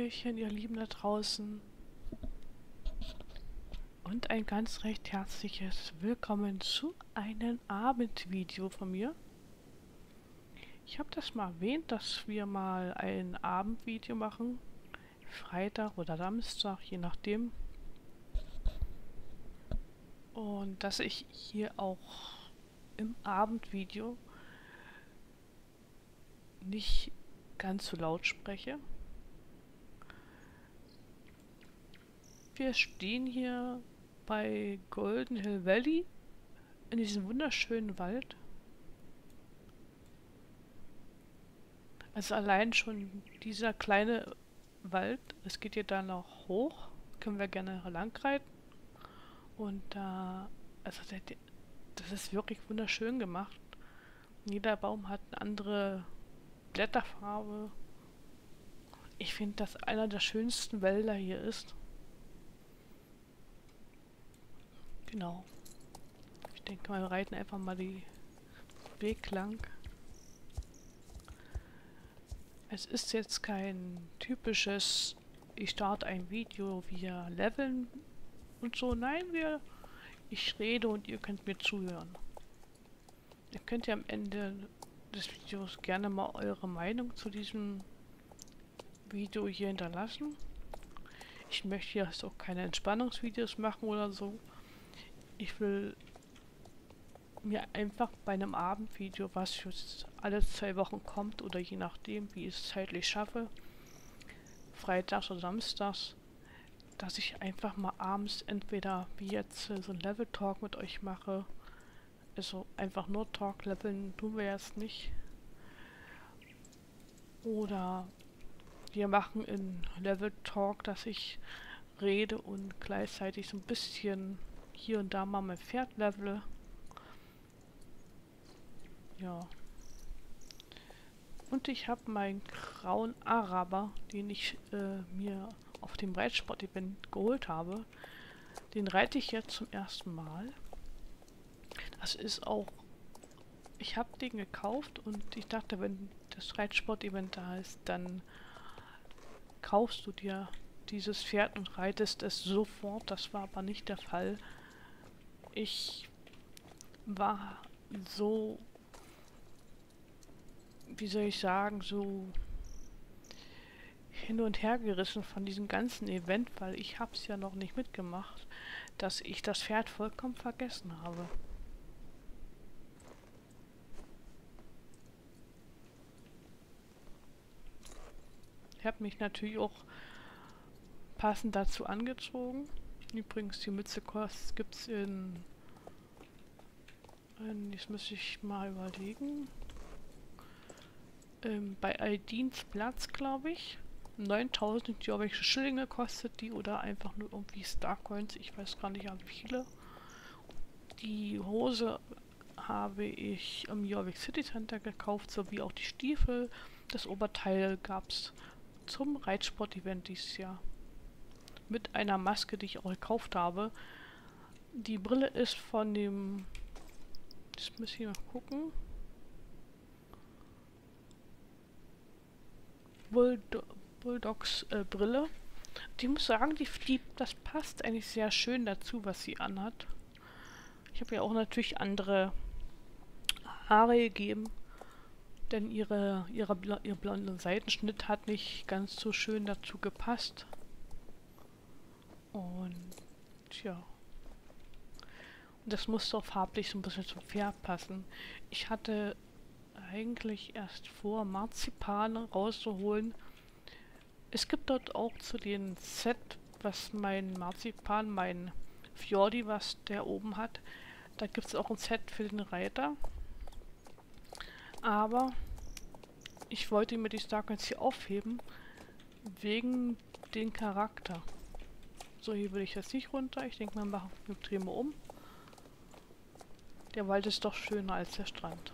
Hallöchen, ihr Lieben da draußen. Und ein ganz recht herzliches Willkommen zu einem Abendvideo von mir. Ich habe das mal erwähnt, dass wir mal ein Abendvideo machen. Freitag oder Samstag, je nachdem. Und dass ich hier auch im Abendvideo nicht ganz so laut spreche. Wir stehen hier bei Golden Hill Valley in diesem wunderschönen Wald. Also allein schon dieser kleine Wald, es geht hier dann noch hoch, können wir gerne lang reiten. Und also das ist wirklich wunderschön gemacht. Jeder Baum hat eine andere Blätterfarbe. Ich finde, dass einer der schönsten Wälder hier ist. Genau. Ich denke mal, wir reiten einfach mal den Weg lang. Es ist jetzt kein typisches, ich starte ein Video, wir leveln und so. Nein, ich rede und ihr könnt mir zuhören. Ihr könnt ja am Ende des Videos gerne mal eure Meinung zu diesem Video hier hinterlassen. Ich möchte jetzt auch keine Entspannungsvideos machen oder so. Ich will mir einfach bei einem Abendvideo, was jetzt alle 2 Wochen kommt oder je nachdem, wie ich es zeitlich schaffe, freitags oder samstags, dass ich einfach mal abends entweder wie jetzt so ein Level-Talk mit euch mache. Also einfach nur Talk, leveln tun wir jetzt nicht. Oder wir machen in Level-Talk, dass ich rede und gleichzeitig so ein bisschen hier und da mal mein Pferd levele. Ja. Und ich habe meinen grauen Araber, den ich mir auf dem Reitsport-Event geholt habe. Den reite ich jetzt zum ersten Mal. Das ist auch... Ich habe den gekauft und ich dachte, wenn das Reitsport-Event da ist, dann kaufst du dir dieses Pferd und reitest es sofort. Das war aber nicht der Fall. Ich war so... Wie soll ich sagen, so hin und her gerissen von diesem ganzen Event, weil ich habe es ja noch nicht mitgemacht, dass ich das Pferd vollkommen vergessen habe. Ich habe mich natürlich auch passend dazu angezogen. Übrigens, die Mütze gibt es jetzt muss ich mal überlegen. Bei Aldins Platz, glaube ich. 9000, glaube ich, Schillinge kostet die oder einfach nur irgendwie Starcoins. Ich weiß gar nicht, wie viele. Die Hose habe ich im Jorvik City Center gekauft, sowie auch die Stiefel. Das Oberteil gab es zum Reitsport-Event dieses Jahr. Mit einer Maske, die ich auch gekauft habe. Die Brille ist von dem... Das muss ich mal gucken. Bulldogs Brille. Ich muss sagen, das passt eigentlich sehr schön dazu, was sie anhat. Ich habe ja auch natürlich andere Haare gegeben, denn ihr blonder Seitenschnitt hat nicht ganz so schön dazu gepasst. Und ja. Und das musste auch farblich so ein bisschen zum Pferd passen. Ich hatte eigentlich erst vor, Marzipan rauszuholen. Es gibt dort auch zu den Set, was mein Marzipan, mein Fjordi, was der oben hat, da gibt es auch ein Set für den Reiter. Aber ich wollte mir die Starcoins hier aufheben, wegen den Charakter. So, hier will ich jetzt nicht runter. Ich denke mal, wir drehen mal um. Der Wald ist doch schöner als der Strand.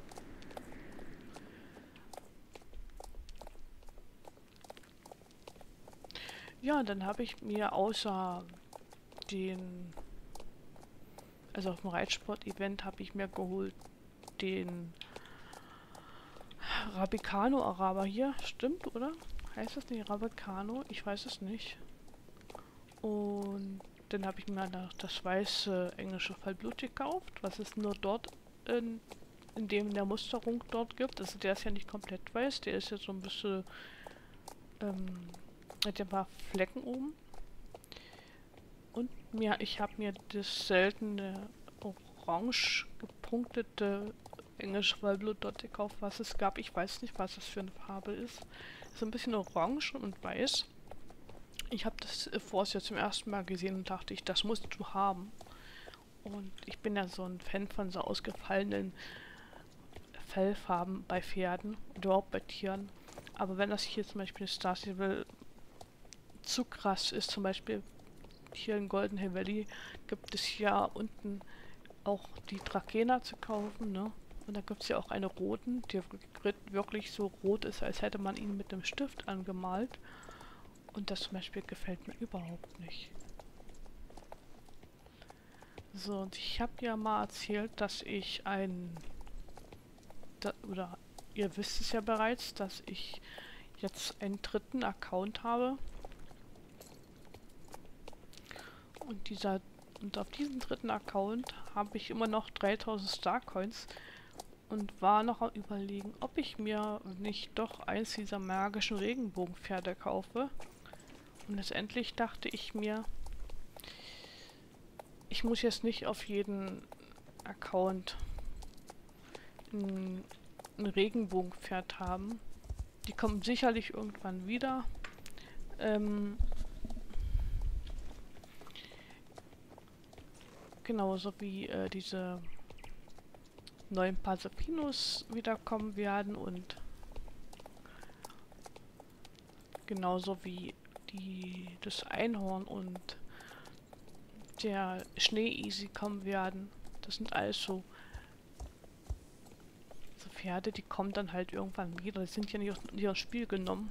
Ja, und dann habe ich mir außer den... Also auf dem Reitsport-Event habe ich mir geholt den Rabicano Araber hier. Stimmt, oder? Heißt das nicht Ravecano? Ich weiß es nicht. Und dann habe ich mir das weiße englische Vollblut gekauft, was es nur dort in der Musterung dort gibt. Also der ist ja nicht komplett weiß, der ist jetzt so ein bisschen, hat ja ein paar Flecken oben. Und ich habe mir das seltene orange gepunktete englische Vollblut dort gekauft, was es gab. Ich weiß nicht, was das für eine Farbe ist. So ein bisschen orange und weiß. Ich habe das vorher jetzt zum ersten Mal gesehen und dachte ich, das musst du haben. Und ich bin ja so ein Fan von so ausgefallenen Fellfarben bei Pferden und überhaupt bei Tieren. Aber wenn das hier zum Beispiel Star Stable zu krass ist, zum Beispiel hier in Golden Hill Valley gibt es ja unten auch die Trakehner zu kaufen, ne? Und da gibt es ja auch einen roten, der wirklich so rot ist, als hätte man ihn mit einem Stift angemalt. Und das zum Beispiel gefällt mir überhaupt nicht. So, und ich habe ja mal erzählt, dass ich oder ihr wisst es ja bereits, dass ich jetzt einen dritten Account habe. Und auf diesem dritten Account habe ich immer noch 3000 Starcoins und war noch am Überlegen, ob ich mir nicht doch eins dieser magischen Regenbogenpferde kaufe. Und letztendlich dachte ich mir, ich muss jetzt nicht auf jeden Account ein Regenbogenpferd haben. Die kommen sicherlich irgendwann wieder. Genauso wie diese neuen Pasapinos wiederkommen werden und genauso wie das Einhorn und der Schnee-Easy kommen werden. Das sind alles so Pferde, die kommen dann halt irgendwann wieder. Die sind ja nicht aus Spiel genommen.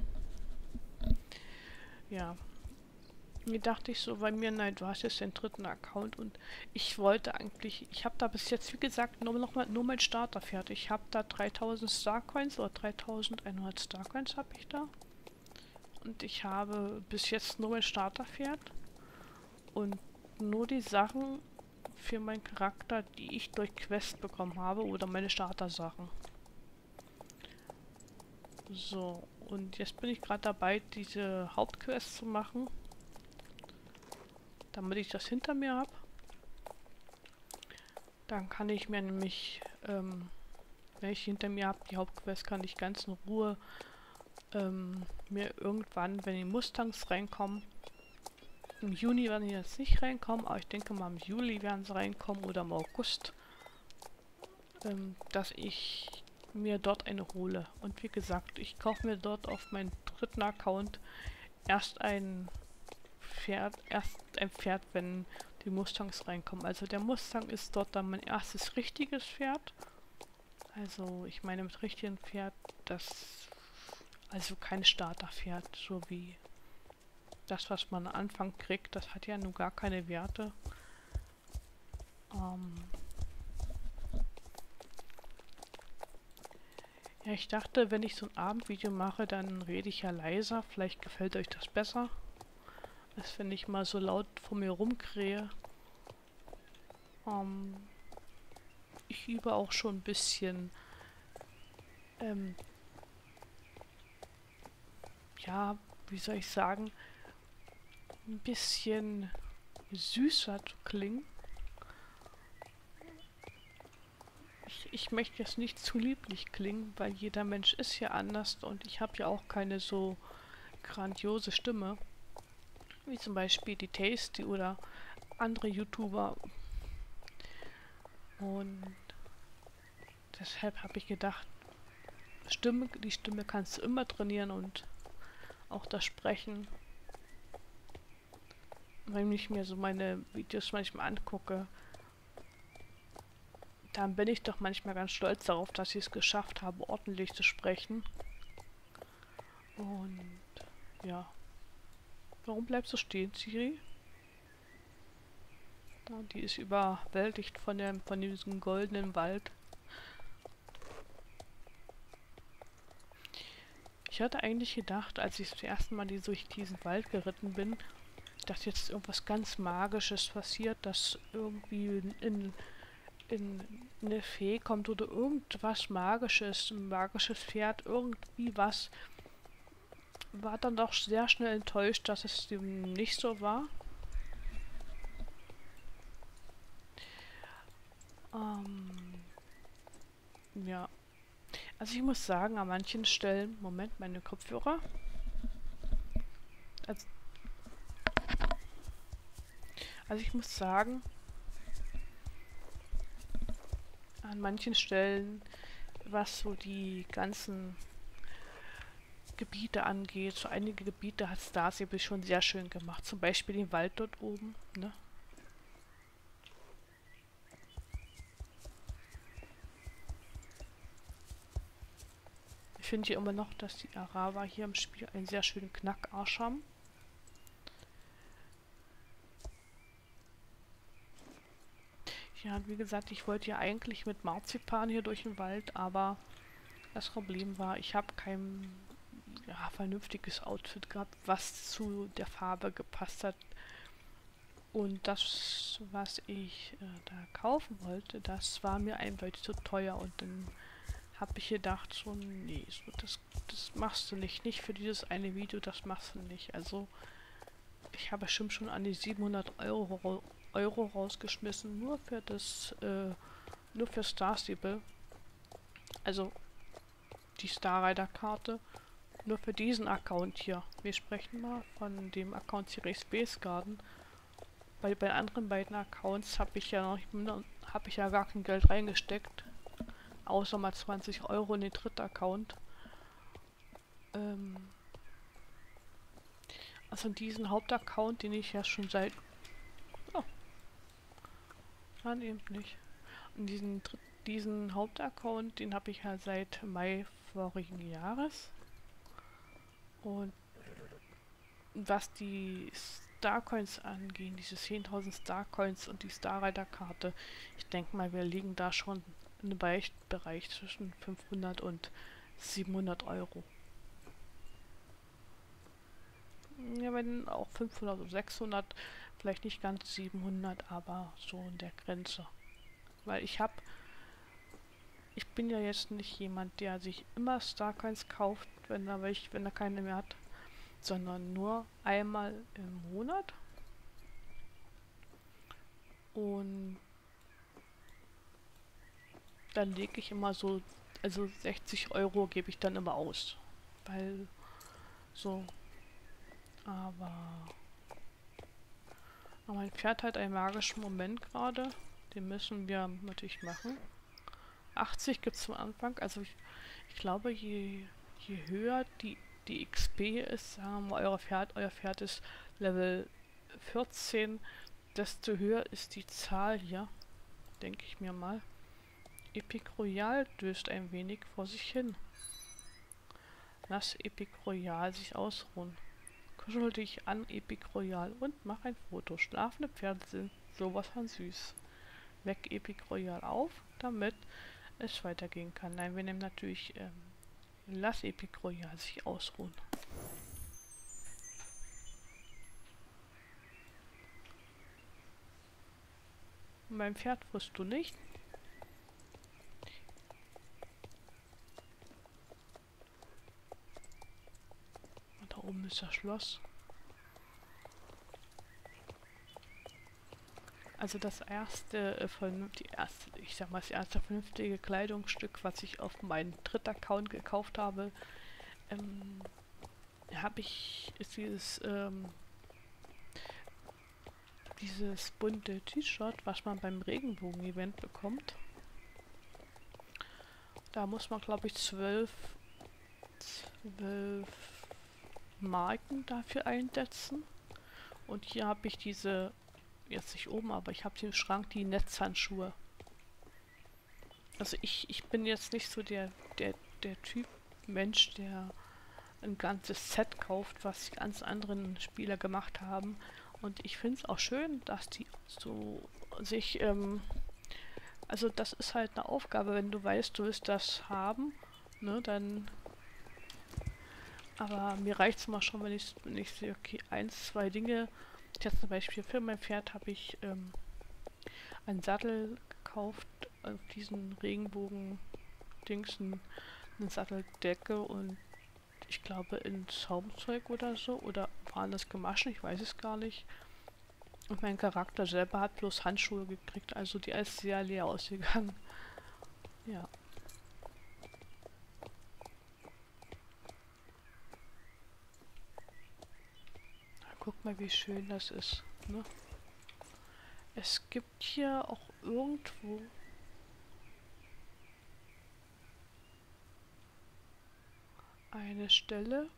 Ja. Mir dachte ich so bei mir, nein, du hast jetzt den dritten Account und ich wollte eigentlich, ich habe da bis jetzt, wie gesagt, nur mein Starterpferd. Ich habe da 3000 Starcoins oder 3100 Starcoins habe ich da. Und ich habe bis jetzt nur mein Starterpferd und nur die Sachen für meinen Charakter, die ich durch Quest bekommen habe oder meine Starter-Sachen. So, und jetzt bin ich gerade dabei, diese Hauptquest zu machen, damit ich das hinter mir habe. Dann kann ich mir nämlich, wenn ich hinter mir habe, die Hauptquest, kann ich ganz in Ruhe mir irgendwann, wenn die Mustangs reinkommen, im Juni werden die jetzt nicht reinkommen, aber ich denke mal im Juli werden sie reinkommen oder im August, dass ich mir dort eine hole. Und wie gesagt, ich kaufe mir dort auf meinen dritten Account erst ein Pferd, wenn die Mustangs reinkommen. Also der Mustang ist dort dann mein erstes richtiges Pferd. Also ich meine mit richtigen Pferd, also kein Starterpferd, so wie das, was man am Anfang kriegt, das hat ja nun gar keine Werte. Ja, ich dachte, wenn ich so ein Abendvideo mache, dann rede ich ja leiser. Vielleicht gefällt euch das besser, als wenn ich mal so laut vor mir rumkrähe. Ich übe auch schon ein bisschen, ja, wie soll ich sagen, ein bisschen süßer zu klingen. Ich möchte jetzt nicht zu lieblich klingen, weil jeder Mensch ist ja anders und ich habe ja auch keine so grandiose Stimme, wie zum Beispiel die Tasty oder andere YouTuber. Und deshalb habe ich gedacht, die Stimme kannst du immer trainieren und auch das Sprechen. Wenn ich mir so meine Videos manchmal angucke, dann bin ich doch manchmal ganz stolz darauf, dass ich es geschafft habe, ordentlich zu sprechen. Und ja. Warum bleibst du stehen, Siri? Ja, die ist überwältigt von diesem goldenen Wald. Ich hatte eigentlich gedacht, als ich das erste Mal durch diesen Wald geritten bin, dass jetzt irgendwas ganz Magisches passiert, dass irgendwie in eine Fee kommt oder irgendwas Magisches, ein magisches Pferd, irgendwie was. War dann doch sehr schnell enttäuscht, dass es dem nicht so war. Ja. Also ich muss sagen, an manchen Stellen... Moment, meine Kopfhörer. Also, also ich muss sagen, an manchen Stellen, was so die ganzen Gebiete angeht, so einige Gebiete hat Starship schon sehr schön gemacht. Zum Beispiel den Wald dort oben, ne? Ich finde hier immer noch, dass die Araber hier im Spiel einen sehr schönen Knackarsch haben. Ja, wie gesagt, ich wollte ja eigentlich mit Marzipan hier durch den Wald, aber das Problem war, ich habe kein vernünftiges Outfit gehabt, was zu der Farbe gepasst hat. Und das, was ich da kaufen wollte, das war mir eindeutig zu teuer. Und dann habe ich gedacht, so, nee, so, das machst du nicht. Nicht für dieses eine Video, das machst du nicht. Also, ich habe bestimmt schon an die 700 Euro rausgeschmissen, nur für das, nur für Star Stable. Also, die Star Rider Karte. Nur für diesen Account hier. Wir sprechen mal von dem Account Series Space Garden. Bei den anderen beiden Accounts habe ich ja gar kein Geld reingesteckt. Außer mal 20 Euro in den dritten Account. Also in diesen Hauptaccount, den ich ja schon seit... Oh. Nein, eben nicht. Und diesen Hauptaccount, den habe ich ja seit Mai vorigen Jahres. Und was die Starcoins angehen, diese 10.000 Starcoins und die Star Rider Karte, ich denke mal, wir liegen da schon in einem Bereich zwischen 500 und 700 Euro. Ja, wenn auch 500 oder 600, vielleicht nicht ganz 700, aber so in der Grenze. Weil ich bin ja jetzt nicht jemand, der sich immer Starcoins kauft, wenn er keine mehr hat, sondern nur einmal im Monat. Und dann lege ich immer so, also 60 Euro gebe ich dann immer aus. Weil so, aber mein Pferd hat einen magischen Moment gerade. Den müssen wir natürlich machen. 80 gibt es zum Anfang. Also ich glaube, je höher die XP ist, sagen wir mal, euer Pferd ist Level 14, desto höher ist die Zahl hier. Denke ich mir mal. Epic Royal döst ein wenig vor sich hin. Lass Epic Royal sich ausruhen. Kuschel dich an Epic Royal und mach ein Foto. Schlafende Pferde sind sowas von süß. Weck Epic Royal auf, damit es weitergehen kann. Nein, wir nehmen natürlich lass Epic Royal sich ausruhen. Mein Pferd frisst du nicht. Und da oben ist das Schloss. Also das erste das erste vernünftige Kleidungsstück, was ich auf meinen dritten Account gekauft habe, ist dieses bunte T-Shirt, was man beim Regenbogen-Event bekommt. Da muss man, glaube ich, 12 Marken dafür einsetzen. Und hier habe ich diese, jetzt nicht oben, aber ich habe hier im Schrank die Netzhandschuhe. Also ich bin jetzt nicht so der Typ Mensch, der ein ganzes Set kauft, was die ganz anderen Spieler gemacht haben. Und ich finde es auch schön, dass die so sich, also das ist halt eine Aufgabe, wenn du weißt, du willst das haben, ne, dann Aber mir reicht es mal schon, wenn ich sehe, okay, eins, zwei Dinge. Ich habe zum Beispiel für mein Pferd habe ich einen Sattel gekauft, auf diesen Regenbogen-Dings, eine Satteldecke und ich glaube in Schaumzeug oder so. Oder waren das Gemaschen? Ich weiß es gar nicht. Und mein Charakter selber hat bloß Handschuhe gekriegt, also die ist sehr leer ausgegangen. Ja. Guck mal, wie schön das ist. Ne? Es gibt hier auch irgendwo eine Stelle,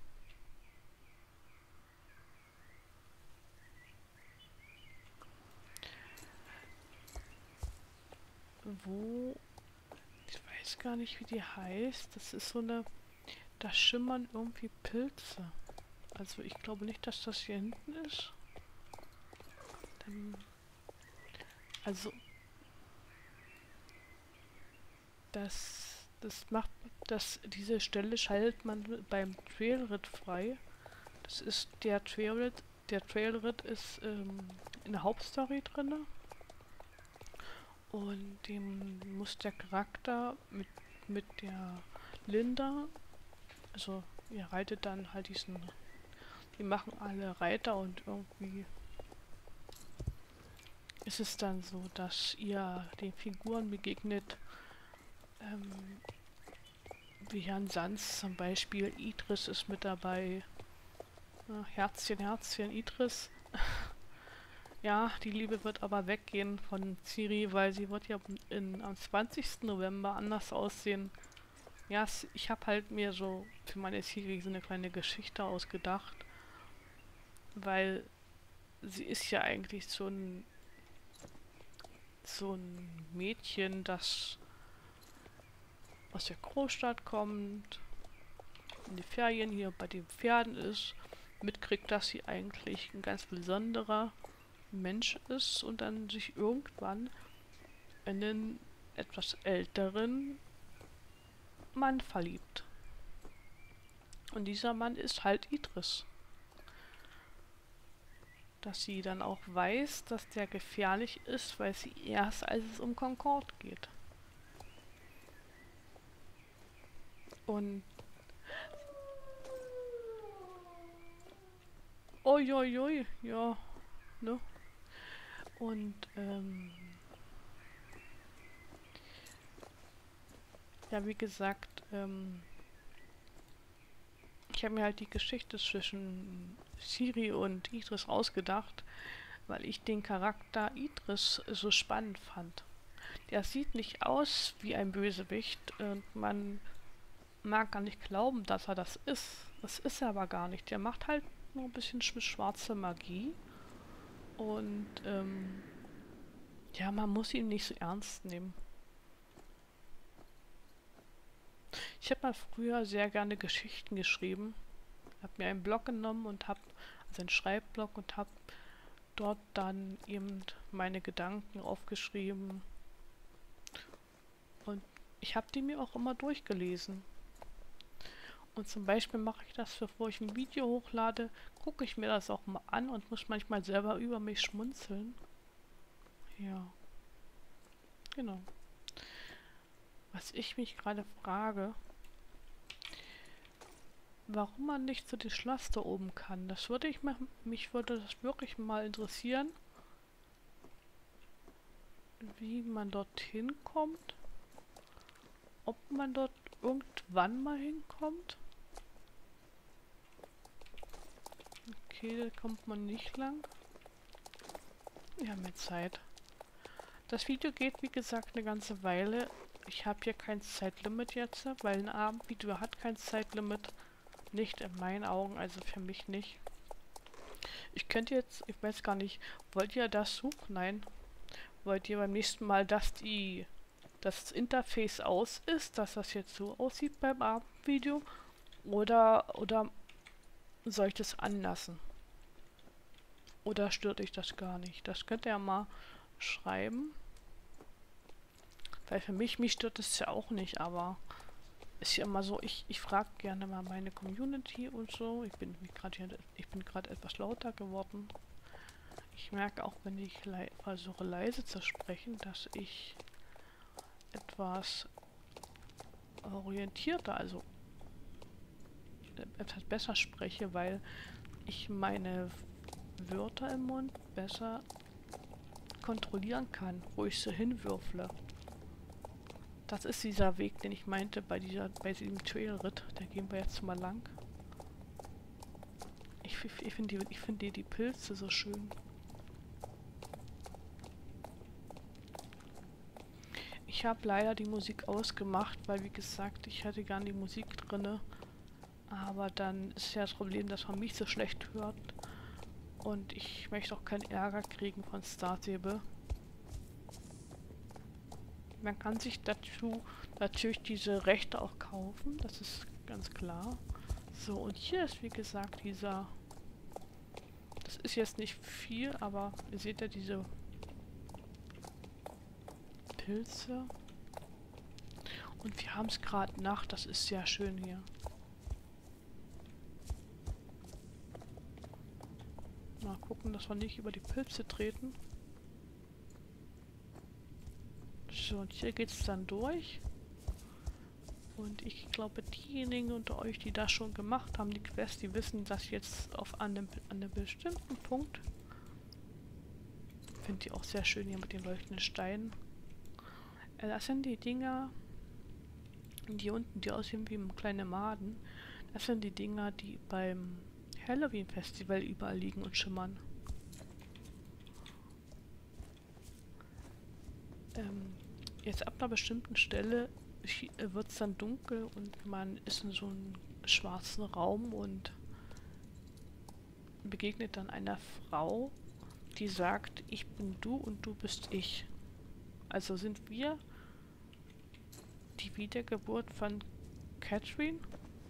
wo, ich weiß gar nicht, wie die heißt. Das ist so eine, da schimmern irgendwie Pilze. Also ich glaube nicht, dass das hier hinten ist. Dann, also das macht, diese Stelle schaltet man beim Trailritt frei. Das ist der Trailritt. Der Trailritt ist in der Hauptstory drin. Und dem muss der Charakter mit der Linda, also ihr reitet dann halt diesen, die machen alle Reiter und irgendwie ist es dann so, dass ihr den Figuren begegnet, ähm, wie Herrn Sanz zum Beispiel, Idris ist mit dabei, ja, Herzchen, Herzchen, Idris. Ja, die Liebe wird aber weggehen von Ciri, weil sie wird ja am 20. November anders aussehen. Ja, ich habe halt mir so für meine Ciri so eine kleine Geschichte ausgedacht, weil sie ist ja eigentlich so ein Mädchen, das aus der Großstadt kommt, in die Ferien hier bei den Pferden ist, mitkriegt, dass sie eigentlich ein ganz besonderer Mensch ist und dann sich irgendwann in einen etwas älteren Mann verliebt. Und dieser Mann ist halt Idris. Dass sie dann auch weiß, dass der gefährlich ist, weiß sie erst, als es um Concorde geht. Und uiuiui, ja, ne? Und ja, wie gesagt, ich habe mir halt die Geschichte zwischen Ciri und Idris ausgedacht, weil ich den Charakter Idris so spannend fand. Der sieht nicht aus wie ein Bösewicht und man mag gar nicht glauben, dass er das ist. Das ist er aber gar nicht. Der macht halt nur ein bisschen schwarze Magie und ja, man muss ihn nicht so ernst nehmen. Ich habe mal früher sehr gerne Geschichten geschrieben. Habe mir einen Blog genommen und habe, also einen Schreibblock und habe dort dann eben meine Gedanken aufgeschrieben. Und ich habe die mir auch immer durchgelesen. Und zum Beispiel mache ich das, bevor ich ein Video hochlade, gucke ich mir das auch mal an und muss manchmal selber über mich schmunzeln. Ja, genau. Was ich mich gerade frage, warum man nicht zu dem Schloss da oben kann, das würde mich würde das wirklich mal interessieren, wie man dorthin kommt, ob man dort irgendwann mal hinkommt. Okay, da kommt man nicht lang. Wir haben ja Zeit. Das Video geht, wie gesagt, eine ganze Weile. Ich habe hier kein Zeitlimit jetzt, weil ein Abendvideo hat kein Zeitlimit. Nicht in meinen Augen, also für mich nicht. Ich könnte jetzt, ich weiß gar nicht, wollt ihr das suchen? Nein. Wollt ihr beim nächsten Mal, dass das Interface aus ist, dass das jetzt so aussieht beim Abendvideo? Oder soll ich das anlassen? Oder stört euch das gar nicht? Das könnt ihr ja mal schreiben. Weil für mich stört es ja auch nicht, aber ist ja immer so, ich frage gerne mal meine Community und so. Ich bin gerade etwas lauter geworden. Ich merke auch, wenn ich versuche leise zu sprechen, dass ich etwas orientierter, also etwas besser spreche, weil ich meine Wörter im Mund besser kontrollieren kann, wo ich sie hinwürfle. Das ist dieser Weg, den ich meinte bei diesem Trailritt. Da gehen wir jetzt mal lang. Ich finde die Pilze so schön. Ich habe leider die Musik ausgemacht, weil wie gesagt, ich hatte gar nicht die Musik drinne. Aber dann ist ja das Problem, dass man mich so schlecht hört. Und ich möchte auch keinen Ärger kriegen von Startable. Man kann sich dazu natürlich diese Rechte auch kaufen, das ist ganz klar. So, und hier ist wie gesagt dieser... Das ist jetzt nicht viel, aber ihr seht ja diese Pilze. Und wir haben es gerade Nacht, das ist sehr schön hier. Mal gucken, dass wir nicht über die Pilze treten. So, und hier geht es dann durch. Und ich glaube, diejenigen unter euch, die das schon gemacht haben, die Quest, die wissen, dass jetzt an einem bestimmten Punkt... Finde ich auch sehr schön hier mit den leuchtenden Steinen. Das sind die Dinger, die unten, die aussehen wie kleine Maden. Das sind die Dinger, die beim Halloween-Festival überall liegen und schimmern. Jetzt ab einer bestimmten Stelle wird es dann dunkel und man ist in so einem schwarzen Raum und begegnet dann einer Frau, die sagt, ich bin du und du bist ich. Also sind wir die Wiedergeburt von Catherine?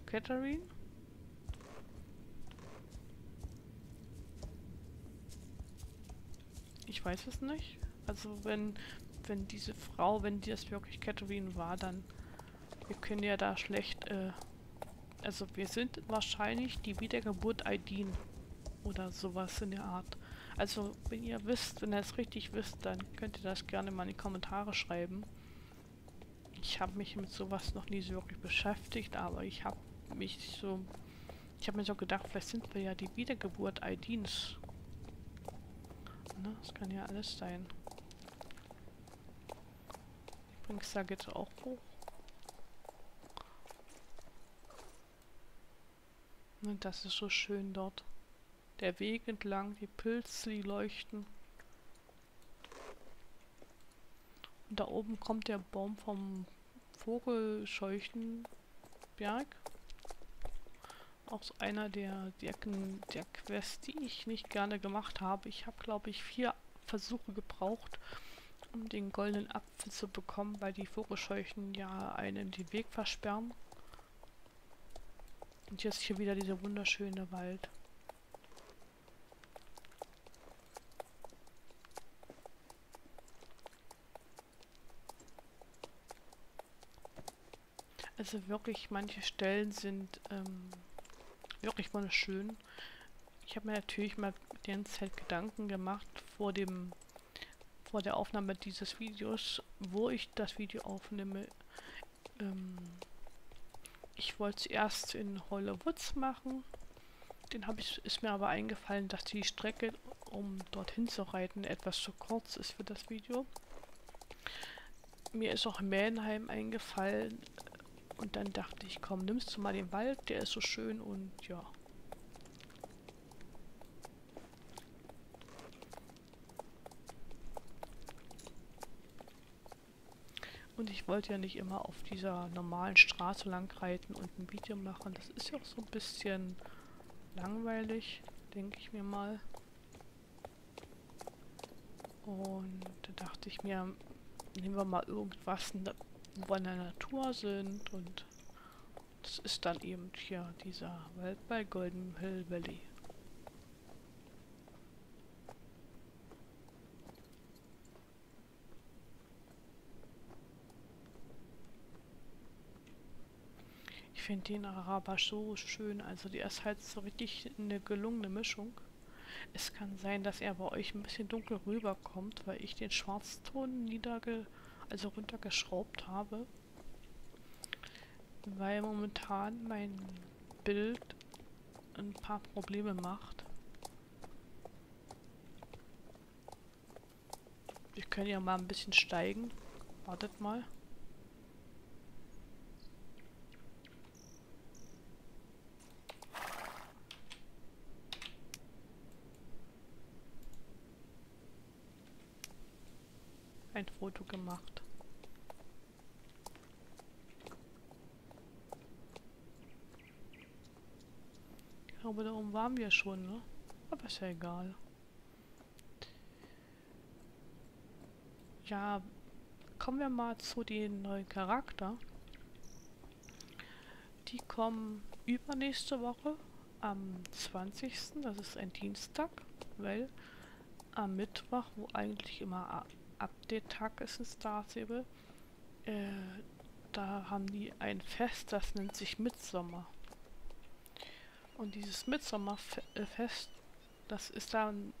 Ich weiß es nicht. Also wenn diese Frau, wenn die das wirklich Catherine war, dann wir können ja da schlecht, also wir sind wahrscheinlich die Wiedergeburt Aidin oder sowas in der Art. Also wenn ihr es richtig wisst, dann könnt ihr das gerne mal in die Kommentare schreiben. Ich habe mich mit sowas noch nie so wirklich beschäftigt, aber ich habe mir so gedacht, vielleicht sind wir ja die Wiedergeburt Aidins. Ne? Das kann ja alles sein. Übrigens, da geht es auch hoch. Und das ist so schön dort. Der Weg entlang, die Pilze, die leuchten. Und da oben kommt der Baum vom Vogelscheuchenberg. Auch so einer der Quests, die ich nicht gerne gemacht habe. Ich habe, glaube ich, 4 Versuche gebraucht, um den goldenen Apfel zu bekommen, weil die Vogelscheuchen ja einen den Weg versperren. Und jetzt hier wieder dieser wunderschöne Wald. Also wirklich, manche Stellen sind wirklich wunderschön. Ich habe mir natürlich mal die ganze Zeit Gedanken gemacht vor der Aufnahme dieses Videos, wo ich das Video aufnehme. Ich wollte es erst in Hollowoods machen. Ist mir aber eingefallen, dass die Strecke, um dorthin zu reiten, etwas zu kurz ist für das Video. Mir ist auch Mannheim eingefallen und dann dachte ich, komm, nimmst du mal den Wald, der ist so schön und ja. Und ich wollte ja nicht immer auf dieser normalen Straße lang reiten und ein Video machen. Das ist ja auch so ein bisschen langweilig, denke ich mir mal. Und da dachte ich mir, nehmen wir mal irgendwas, wo wir in der Natur sind. Und das ist dann eben hier dieser Wald bei Golden Hill Valley. finde den Araber so schön. Also der ist halt so richtig eine gelungene Mischung. Es kann sein, dass er bei euch ein bisschen dunkel rüberkommt, weil ich den Schwarzton also runtergeschraubt habe. Weil momentan mein Bild ein paar Probleme macht. Wir können ja mal ein bisschen steigen. Wartet mal. Ein Foto gemacht. Ich glaube, darum waren wir schon, ne? Aber ist ja egal. Ja, kommen wir mal zu den neuen Charakter. Die kommen übernächste Woche am 20. Das ist ein Dienstag, weil am Mittwoch, wo eigentlich immer Update-Tag ist in Star Stable, da haben die ein Fest, das nennt sich Mitsommer. Und dieses Mitsommerfest, das ist dann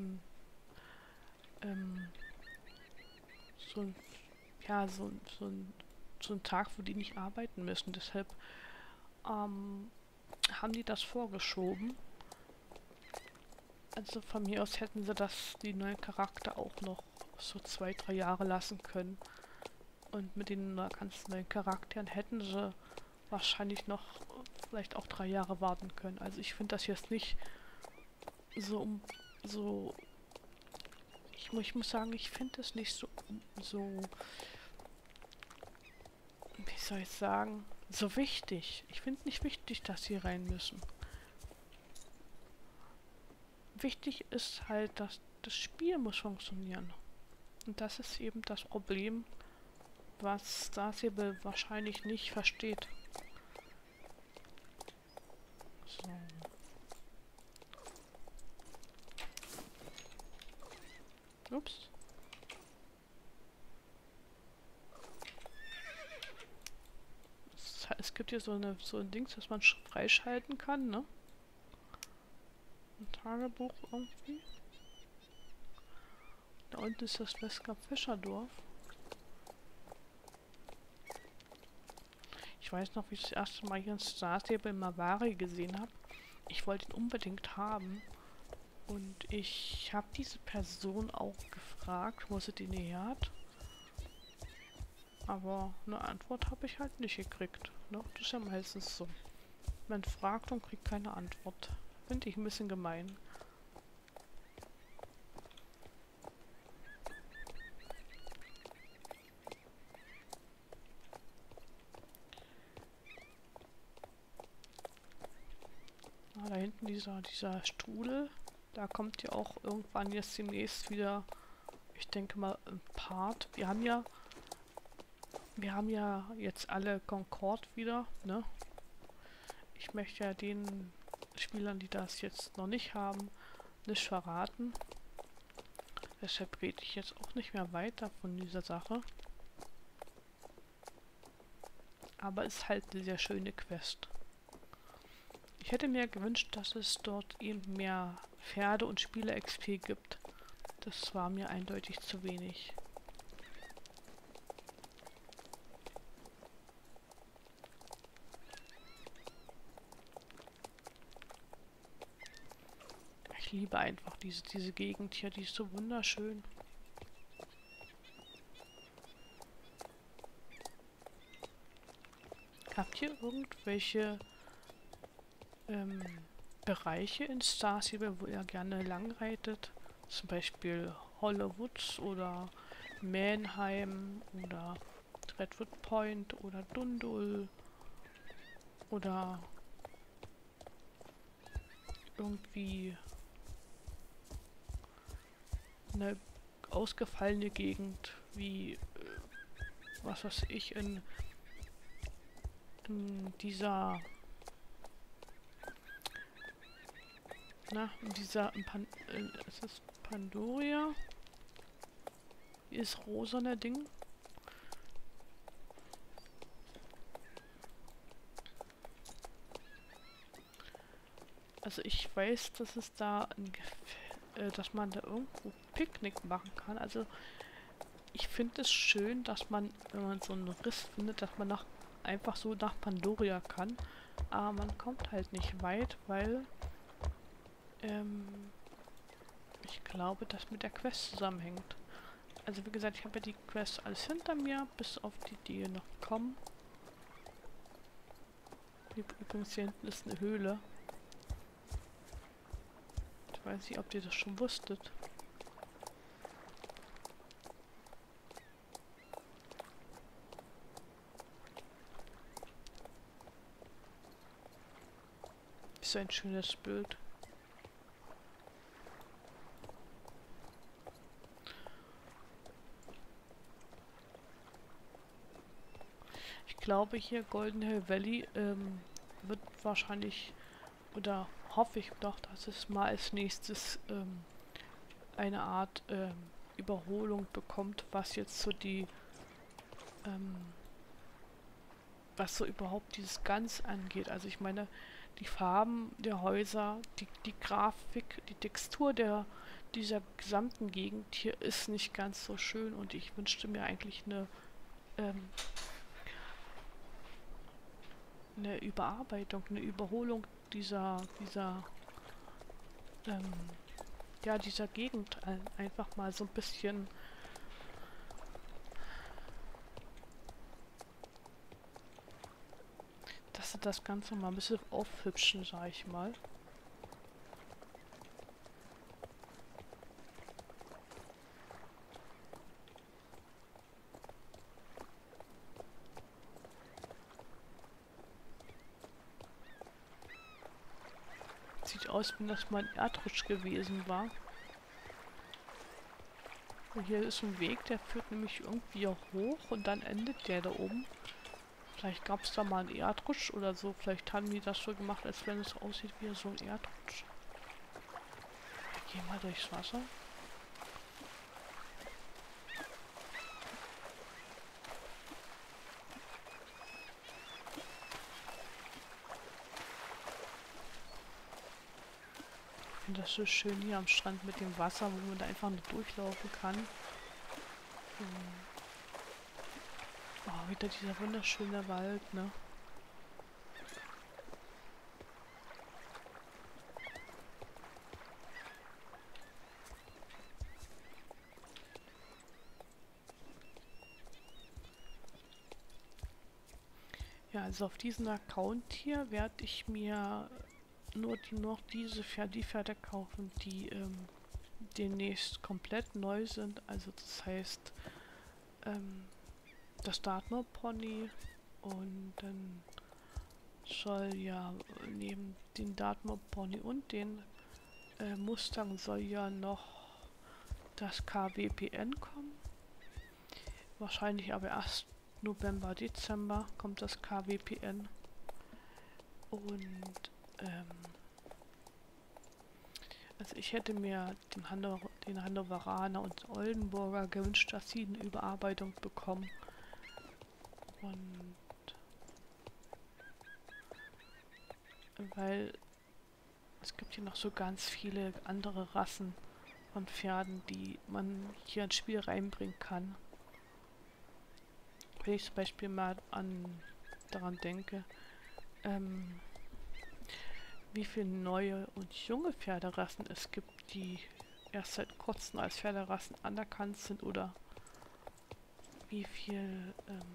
so ein, ja, so ein Tag, wo die nicht arbeiten müssen. Deshalb haben die das vorgeschoben. Also von mir aus hätten sie die neuen Charakter auch noch so 2, 3 Jahre lassen können. Und mit den ganzen neuen Charakteren hätten sie wahrscheinlich noch vielleicht auch 3 Jahre warten können. Also ich finde das jetzt nicht so. Ich muss sagen, ich finde es nicht so, wie soll ich sagen, so wichtig. Ich finde nicht wichtig, dass sie rein müssen. Wichtig ist halt, dass das Spiel muss funktionieren. Und das ist eben das Problem, was Star Stable wahrscheinlich nicht versteht. So. Ups. Es gibt hier so ein Dings, das man freischalten kann, ne? Ein Tagebuch irgendwie. Da unten ist das Wesker-Fischerdorf. Ich weiß noch, wie ich das erste Mal hier in Star Stable Mavari gesehen habe. Ich wollte ihn unbedingt haben. Und ich habe diese Person auch gefragt, wo sie den her hat. Aber eine Antwort habe ich halt nicht gekriegt. Ne? Das ist ja meistens so. Man fragt und kriegt keine Antwort. Finde ich ein bisschen gemein. Ah, da hinten dieser Strudel. Da kommt ja auch irgendwann jetzt demnächst wieder, ich denke mal, ein Part. Wir haben ja jetzt alle Concord wieder, ne? Ich möchte ja den Spielern, die das jetzt noch nicht haben, nicht verraten. Deshalb rede ich jetzt auch nicht mehr weiter von dieser Sache. Aber es ist halt eine sehr schöne Quest. Ich hätte mir gewünscht, dass es dort eben mehr Pferde- und Spieler-XP gibt. Das war mir eindeutig zu wenig. Ich liebe einfach diese Gegend hier, die ist so wunderschön. Habt ihr irgendwelche Bereiche in Star Stable, wo ihr gerne langreitet? Zum Beispiel Hollowoods oder Mannheim oder Redwood Point oder Dundul oder irgendwie eine ausgefallene Gegend wie, was weiß ich, in dieser, ist es Pandoria? Hier ist rosane Ding. Also ich weiß, dass es da dass man da irgendwo Picknick machen kann. Also ich finde es schön, dass man, wenn man so einen Riss findet, dass man einfach so nach Pandoria kann. Aber man kommt halt nicht weit, weil ähm, ich glaube, das mit der Quest zusammenhängt. Also wie gesagt, ich habe ja die Quest alles hinter mir, bis auf die noch kommen. Übrigens, hier hinten ist eine Höhle. Ich weiß nicht, ob ihr das schon wusstet. Ist so ein schönes Bild. Ich glaube hier Golden Hill Valley wird wahrscheinlich, oder hoffe ich doch, dass es mal als nächstes eine Art Überholung bekommt, was jetzt so ähm, was so überhaupt dieses Ganz angeht. Also ich meine, die Farben der Häuser, die Grafik, die Textur dieser gesamten Gegend hier ist nicht ganz so schön und ich wünschte mir eigentlich ähm, eine Überarbeitung, eine Überholung ähm, ja, dieser Gegend. Einfach mal so ein bisschen, dass sie das Ganze mal ein bisschen aufhübschen, sag ich mal. Sieht aus, wenn das mal ein Erdrutsch gewesen war. Und hier ist ein Weg, der führt nämlich irgendwie auch hoch und dann endet der da oben. Vielleicht gab es da mal einen Erdrutsch oder so. Vielleicht haben die das so gemacht, als wenn es aussieht wie so ein Erdrutsch. Wir gehen mal durchs Wasser. Ich finde das so schön hier am Strand mit dem Wasser, wo man da einfach nur durchlaufen kann. Oh, wieder dieser wunderschöne Wald, ne? Ja, also auf diesem Account hier werde ich mir noch die Pferde kaufen, die demnächst komplett neu sind. Also das heißt, das Dartmoor Pony und dann soll ja neben den Dartmoor Pony und den Mustang soll ja noch das KWPN kommen. Wahrscheinlich aber erst November, Dezember kommt das KWPN. Und also ich hätte mir den Hannoveraner und Oldenburger gewünscht, dass sie eine Überarbeitung bekommen. Und weil es gibt hier noch so ganz viele andere Rassen von Pferden, die man hier ins Spiel reinbringen kann. Wenn ich zum Beispiel mal daran denke, wie viele neue und junge Pferderassen es gibt, die erst seit kurzem als Pferderassen anerkannt sind, oder wie viel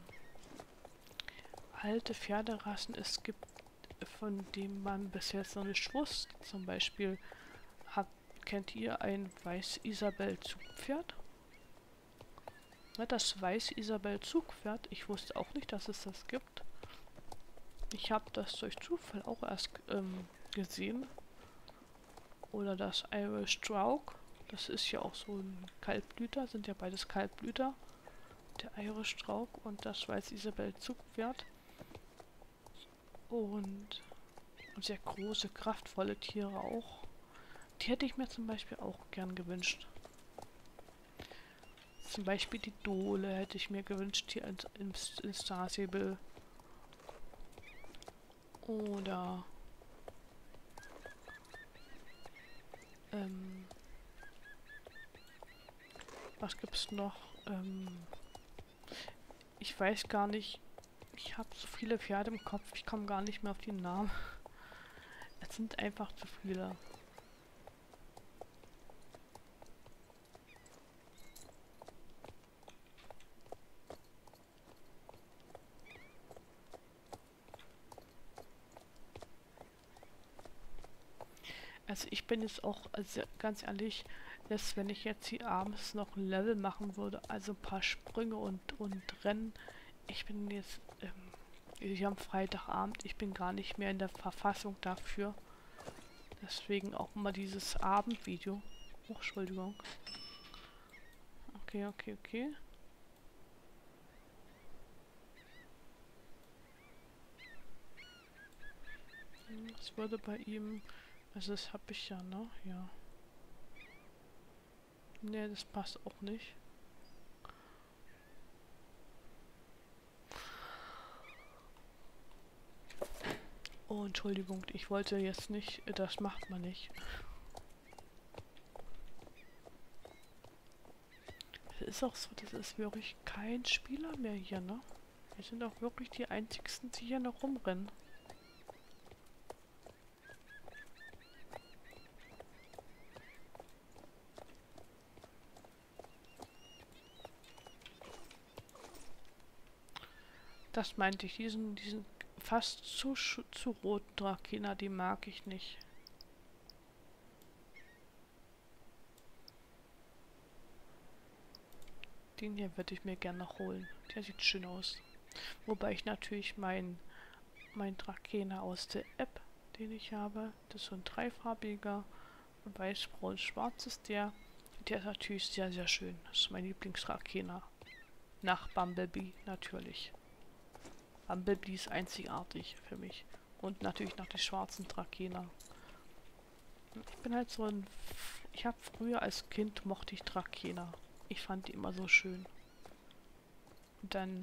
alte Pferderassen es gibt, von denen man bis jetzt noch nicht wusste. Zum Beispiel kennt ihr ein Weiß-Isabell-Zugpferd? Ja, das Weiß-Isabell-Zugpferd, ich wusste auch nicht, dass es das gibt. Ich habe das durch Zufall auch erst gesehen. Oder das Irish Stroke. Das ist ja auch so ein Kaltblüter, sind ja beides Kaltblüter. Der Irish Stroke und das Weiß-Isabell Zugpferd. Und sehr große, kraftvolle Tiere auch. Die hätte ich mir zum Beispiel auch gern gewünscht. Zum Beispiel die Dole hätte ich mir gewünscht hier in Star Stable. Oder Ähm, was gibt's noch? Ich weiß gar nicht. Ich habe so viele Pferde im Kopf, ich komme gar nicht mehr auf die Namen. Es sind einfach zu viele. Also ich bin jetzt auch, also ganz ehrlich, dass wenn ich jetzt hier abends noch ein Level machen würde, also ein paar Sprünge und Rennen, ich bin jetzt, ich am Freitagabend, ich bin gar nicht mehr in der Verfassung dafür. Deswegen auch mal dieses Abendvideo. Oh, Entschuldigung. Okay, okay, okay. Das würde bei ihm, also das habe ich ja, ne? Ja. Ne, das passt auch nicht. Oh, Entschuldigung, ich wollte jetzt nicht, das macht man nicht. Es ist auch so, das ist wirklich kein Spieler mehr hier, ne? Wir sind auch wirklich die einzigsten, die hier noch rumrennen. Das meinte ich, diesen fast zu roten Drakena, die mag ich nicht. Den hier würde ich mir gerne noch holen. Der sieht schön aus. Wobei ich natürlich mein Drakena aus der App, den ich habe, das ist so ein dreifarbiger, weiß, braun, schwarz ist der. Der ist natürlich sehr, sehr schön. Das ist mein Lieblingsdrakena. Nach Bumblebee natürlich. Bumblebee ist einzigartig für mich. Und natürlich nach den schwarzen Drakena. Ich bin halt so ein... Ich habe früher als Kind mochte ich Drakena. Ich fand die immer so schön. Und dann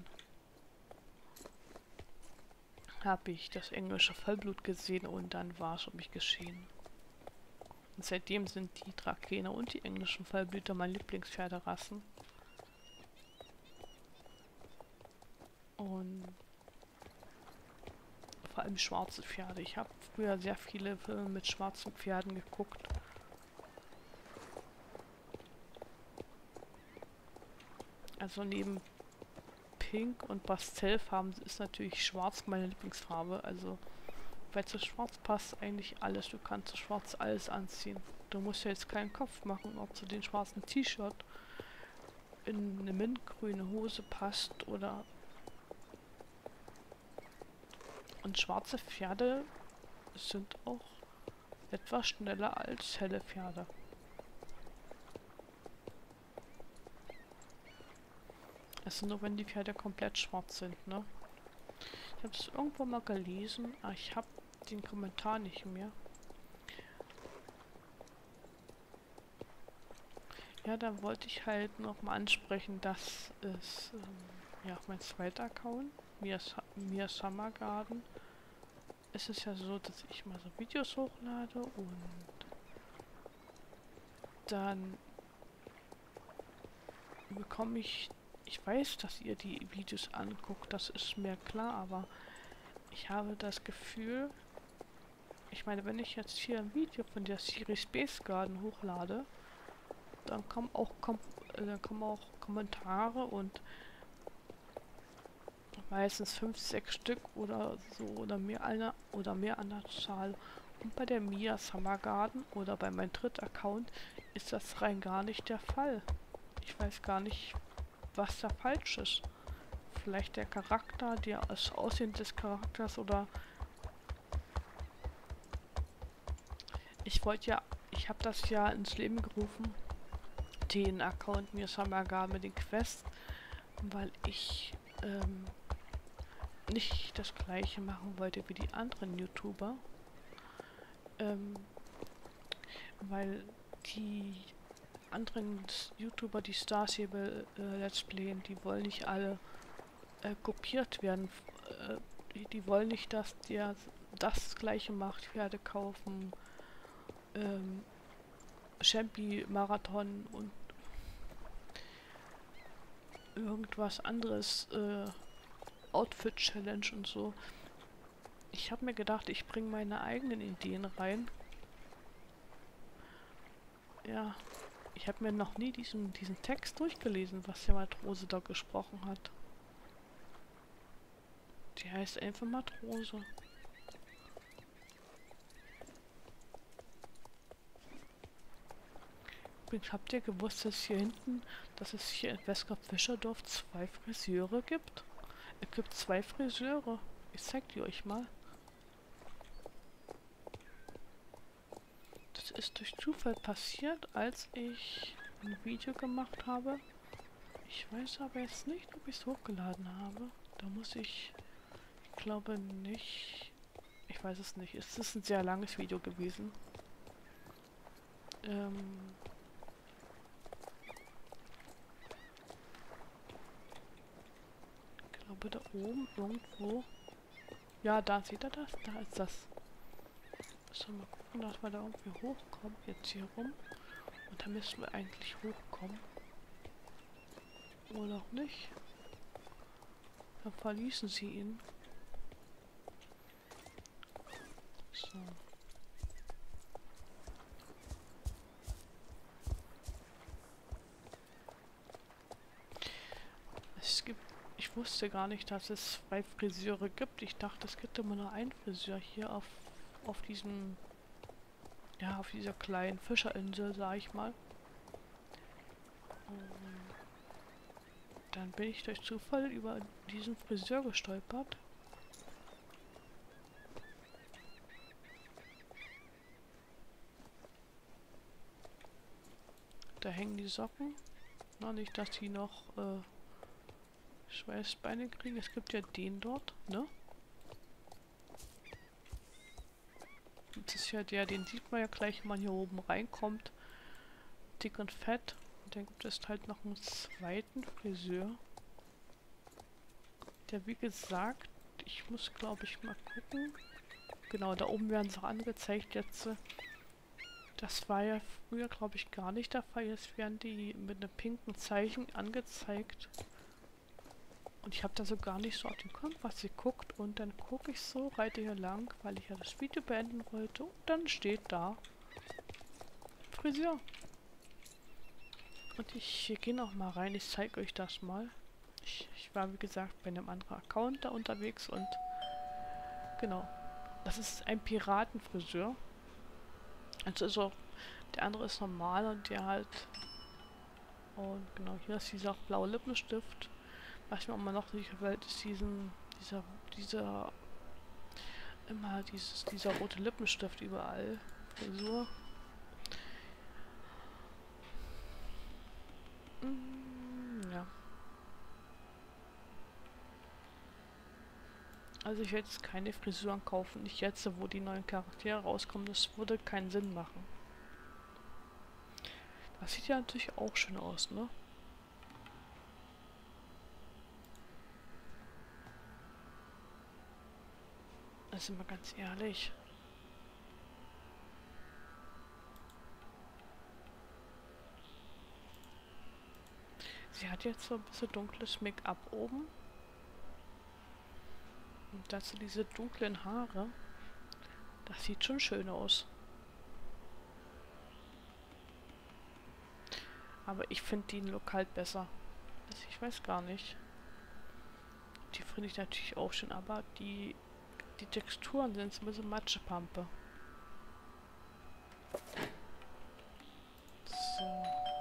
habe ich das englische Vollblut gesehen und dann war es um mich geschehen. Und seitdem sind die Drakena und die englischen Vollblüter meine Lieblingspferderassen. Und vor allem schwarze Pferde. Ich habe früher sehr viele Filme mit schwarzen Pferden geguckt. Also neben Pink und Pastellfarben ist natürlich Schwarz meine Lieblingsfarbe. Also weil zu Schwarz passt eigentlich alles. Du kannst zu Schwarz alles anziehen. Du musst ja jetzt keinen Kopf machen, ob zu den schwarzen T-Shirt in eine mintgrüne Hose passt oder... Und schwarze Pferde sind auch etwas schneller als helle Pferde. Also nur wenn die Pferde komplett schwarz sind, ne? Ich habe es irgendwo mal gelesen, aber ich habe den Kommentar nicht mehr. Ja, da wollte ich halt noch mal ansprechen, dass es ja auf mein zweiter Account, Mia Summer Garden, ist es ja so, dass ich mal so Videos hochlade und dann bekomme ich weiß, dass ihr die Videos anguckt, das ist mir klar, aber ich habe das Gefühl, ich meine, wenn ich jetzt hier ein Video von der Series Space Garden hochlade, dann kommen auch Kommentare und meistens 5, 6 Stück oder so oder mehr an der Zahl. Und bei der Mia Summer Garden oder bei meinem dritten Account ist das rein gar nicht der Fall. Ich weiß gar nicht, was da falsch ist. Vielleicht der Charakter, das Aussehen des Charakters oder ich habe das ja ins Leben gerufen, den Account Mia Summer Garden mit den Quests, weil ich nicht das gleiche machen wollte wie die anderen YouTuber. Weil die anderen YouTuber, die Starstable Let's Playen, die wollen nicht alle kopiert werden. Die wollen nicht, dass der das gleiche macht, Pferde kaufen, Champi-Marathon und irgendwas anderes, Outfit-Challenge und so. Ich habe mir gedacht, ich bringe meine eigenen Ideen rein. Ja, ich habe mir noch nie diesen Text durchgelesen, was der Matrose da gesprochen hat. Die heißt einfach Matrose. Übrigens, habt ihr gewusst, dass es hier in Wesker-Fischerdorf 2 Friseure gibt? Es gibt 2 Friseure. Ich zeig die euch mal. Das ist durch Zufall passiert, als ich ein Video gemacht habe. Ich weiß aber jetzt nicht, ob ich es hochgeladen habe. Da muss ich glaube nicht. Ich weiß es nicht. Es ist ein sehr langes Video gewesen. Ich glaube da oben irgendwo. Ja, da seht ihr das? Da ist das. Müssen wir mal gucken, dass wir da irgendwie hochkommen. Jetzt hier rum. Und da müssen wir eigentlich hochkommen. Oder auch nicht. Dann verließen sie ihn. So. Ich wusste gar nicht, dass es 2 Friseure gibt. Ich dachte, es gibt immer nur einen Friseur hier auf diesem, ja, auf dieser kleinen Fischerinsel, sag ich mal. Und dann bin ich durch Zufall über diesen Friseur gestolpert. Da hängen die Socken. Na, nicht, dass die noch Schweißbeine kriegen. Es gibt ja den dort, ne? Das ist ja der, den sieht man ja gleich, wenn man hier oben reinkommt. Dick und fett. Und dann gibt es halt noch einen zweiten Friseur. Der, wie gesagt, ich muss, glaube ich, mal gucken. Genau, da oben werden sie auch angezeigt jetzt. Das war ja früher, glaube ich, gar nicht der Fall. Jetzt werden die mit einem pinken Zeichen angezeigt. Und ich habe da so gar nicht so auf den Kompass geguckt. Und dann gucke ich so, reite hier lang, weil ich ja das Video beenden wollte. Und dann steht da Friseur. Und ich gehe noch mal rein. Ich zeige euch das mal. Ich war, wie gesagt, bei einem anderen Account da unterwegs. Und genau. Das ist ein Piratenfriseur. Also der andere ist normal und der halt... Und genau, hier ist dieser blaue Lippenstift. Was mir auch mal noch nicht gefällt, ist dieser rote Lippenstift überall. Frisur. Ja. Also ich werde jetzt keine Frisuren kaufen. Nicht jetzt, wo die neuen Charaktere rauskommen. Das würde keinen Sinn machen. Das sieht ja natürlich auch schön aus, ne? Also mal ganz ehrlich. Sie hat jetzt so ein bisschen dunkles Make-up oben. Und dazu diese dunklen Haare. Das sieht schon schön aus. Aber ich finde den Look halt besser. Also ich weiß gar nicht. Die finde ich natürlich auch schön, aber die Texturen sind so ein bisschen Matschepampe. So.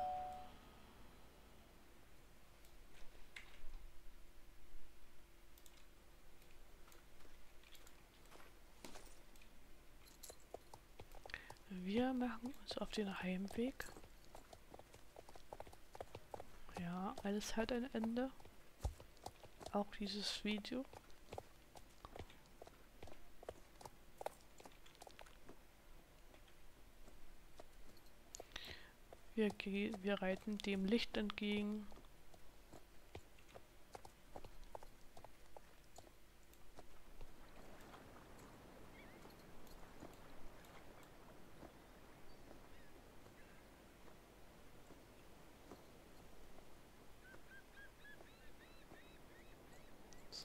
Wir machen uns auf den Heimweg. Ja, alles hat ein Ende. Auch dieses Video. Wir reiten dem Licht entgegen.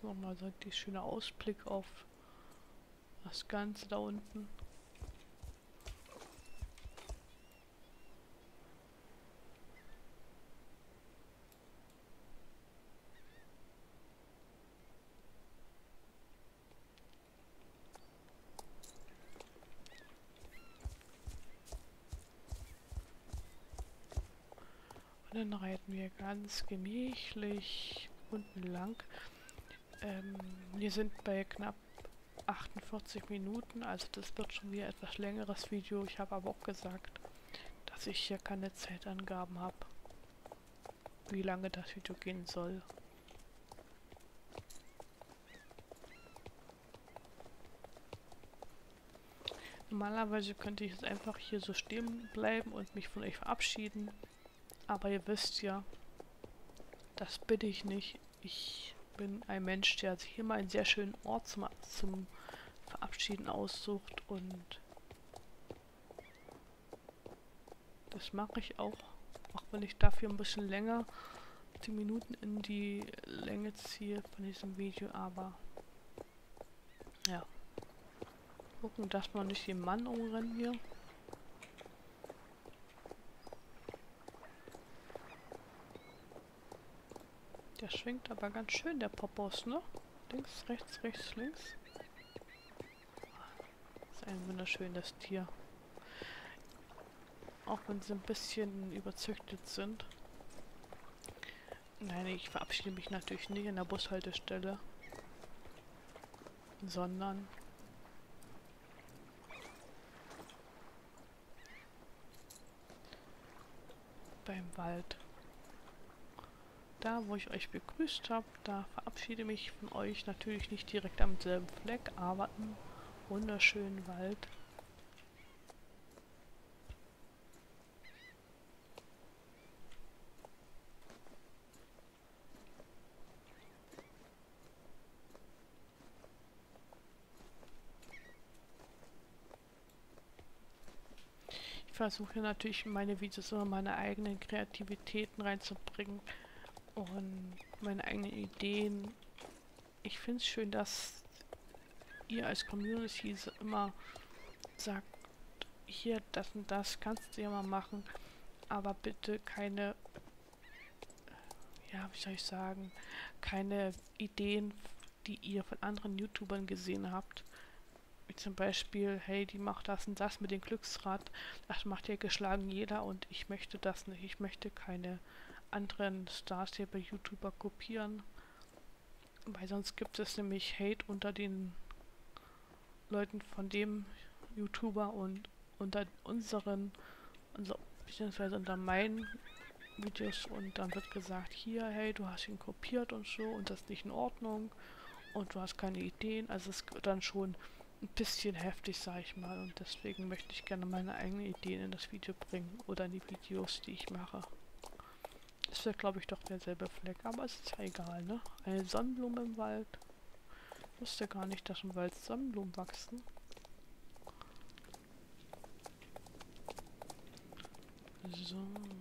ist nochmal so die schöne Ausblick auf das Ganze da unten. Und dann reiten wir ganz gemächlich unten lang. Wir sind bei knapp 48 Minuten, also das wird schon wieder etwas längeres Video. Ich habe aber auch gesagt, dass ich hier keine Zeitangaben habe, wie lange das Video gehen soll. Normalerweise könnte ich jetzt einfach hier so stehen bleiben und mich von euch verabschieden. Aber ihr wisst ja, das bin ich nicht. Ich bin ein Mensch, der sich immer einen sehr schönen Ort zum Verabschieden aussucht. Und das mache ich auch. Auch wenn ich dafür ein bisschen länger die Minuten in die Länge ziehe von diesem Video. Aber ja. Gucken, dass wir nicht den Mann umrennen hier. Der schwingt aber ganz schön, der Popos, ne? Links, rechts, links. Das ist ein wunderschönes Tier. Auch wenn sie ein bisschen überzüchtet sind. Nein, ich verabschiede mich natürlich nicht an der Bushaltestelle. Sondern beim Wald. Da, wo ich euch begrüßt habe, da verabschiede mich von euch natürlich nicht direkt am selben Fleck, aber im wunderschönen Wald. Ich versuche natürlich in meine Videos immer meine eigenen Kreativitäten reinzubringen und meine eigenen Ideen. Ich finde es schön, dass ihr als Community immer sagt, hier, das und das kannst du ja mal machen, aber bitte keine, ja, wie soll ich sagen, keine Ideen, die ihr von anderen YouTubern gesehen habt. Wie zum Beispiel, hey, die macht das und das mit dem Glücksrad, das macht ja geschlagen jeder und ich möchte das nicht. Ich möchte keine anderen Stars hier bei YouTuber kopieren, weil sonst gibt es nämlich Hate unter den Leuten von dem YouTuber und unter unseren, beziehungsweise unter meinen Videos, und dann wird gesagt, hier, hey, du hast ihn kopiert und so und das ist nicht in Ordnung und du hast keine Ideen. Also es wird dann schon ein bisschen heftig, sag ich mal, und deswegen möchte ich gerne meine eigenen Ideen in das Video bringen oder in die Videos, die ich mache. Das wäre, glaube ich, doch derselbe Fleck, aber es ist ja egal, ne? Eine Sonnenblume im Wald. Ich wusste gar nicht, dass im Wald Sonnenblumen wachsen. So.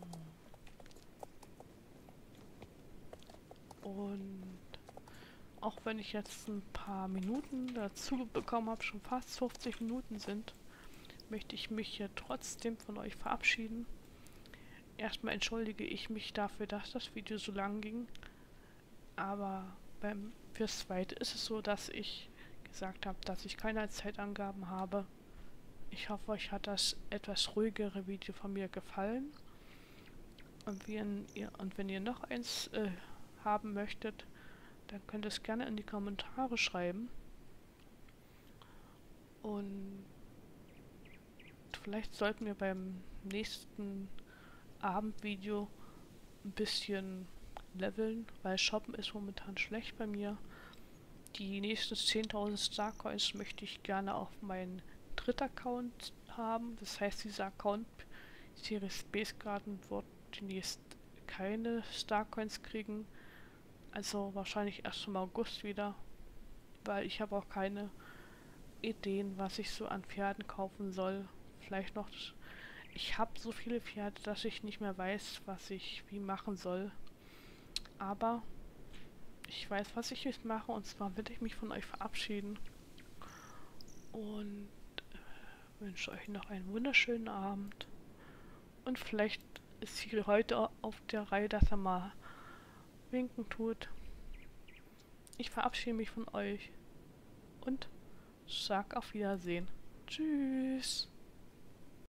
Und auch wenn ich jetzt ein paar Minuten dazu bekommen habe, schon fast 50 Minuten sind, möchte ich mich hier trotzdem von euch verabschieden. Erstmal entschuldige ich mich dafür, dass das Video so lang ging. Aber fürs Zweite ist es so, dass ich gesagt habe, dass ich keine Zeitangaben habe. Ich hoffe, euch hat das etwas ruhigere Video von mir gefallen. Und wenn ihr noch eins haben möchtet, dann könnt ihr es gerne in die Kommentare schreiben. Und vielleicht sollten wir beim nächsten Abendvideo ein bisschen leveln, weil Shoppen ist momentan schlecht bei mir. Die nächsten 10.000 Starcoins möchte ich gerne auf meinen dritten Account haben. Das heißt, dieser Account, Series Space Garden, wird demnächst keine Starcoins kriegen. Also wahrscheinlich erst im August wieder, weil ich habe auch keine Ideen, was ich so an Pferden kaufen soll. Vielleicht noch, ich habe so viele Pferde, dass ich nicht mehr weiß, was ich wie machen soll. Aber Ich weiß, was ich jetzt mache, und zwar will ich mich von euch verabschieden und wünsche euch noch einen wunderschönen Abend. Und vielleicht ist hier heute auf der Reihe, dass er mal winken tut. Ich verabschiede mich von euch und sag auf Wiedersehen. Tschüss.